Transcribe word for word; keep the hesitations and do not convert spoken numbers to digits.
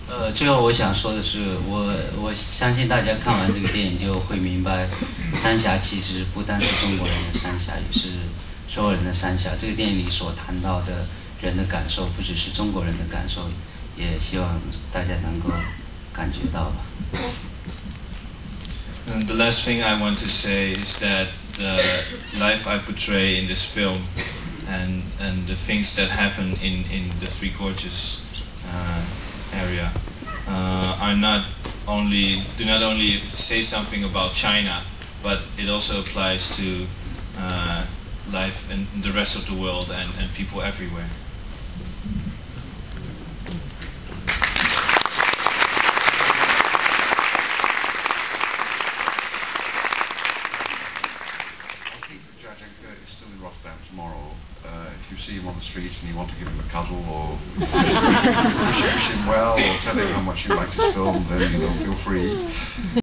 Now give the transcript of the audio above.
呃，最后我想说的是，我我相信大家看完这个电影就会明白，三峡其实不单是中国人的三峡，也是所有人的三峡。这个电影里所谈到的人的感受，不只是中国人的感受，也希望大家能够感觉到吧。 And the last thing I want to say is that the life I portray in this film and and the things that happen in in the Three Gorges uh, area uh, are not only do not only say something about China, but it also applies to uh, life in the rest of the world and, and people everywhere. Still in Rotterdam tomorrow. Uh, if you see him on the street and you want to give him a cuddle or wish, wish, wish him well or tell him how much you liked his film, then you know, feel free.